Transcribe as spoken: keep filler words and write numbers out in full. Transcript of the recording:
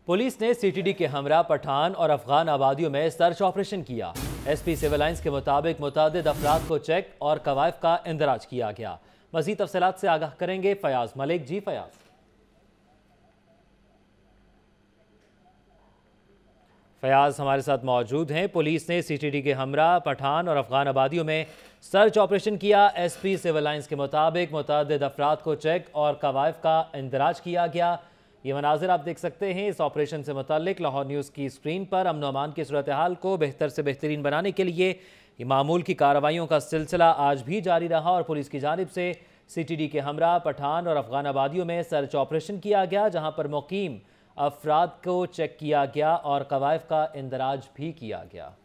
Police ने CTD के हमरा पठान और अफगान आबादियों में सर्च ऑपरेशन किया। एसपी सिविल लाइंस के मुताबिक मुतादिद अफराद को चेक और कवायफ का इंदराज किया गया। मजीद तफसीलात से आगाह करेंगे फयाज मलिक। जी फयाज। फयाज हमारे साथ मौजूद हैं। पुलिस ने सीटीडी के हमरा पठान और अफगान आबादियों में सर्च ऑपरेशन किया। एसपी सिविल लाइंस के मुताबिक मुतादिद अफराद को चेक और कवायफ का इंदराज किया गया। ये मनाजिर आप देख सकते हैं। इस ऑपरेशन से मुतालिक लाहौर न्यूज़ की स्क्रीन पर अमन अमान की सूरत हाल को बेहतर से बेहतरीन बनाने के लिए ये मामूल की कार्रवाइयों का सिलसिला आज भी जारी रहा और पुलिस की जानिब से सीटीडी के हमरा पठान और अफगान आबादियों में सर्च ऑपरेशन किया गया, जहाँ पर मुकीम अफराद को चेक किया गया और कवायफ का इंदराज भी किया गया।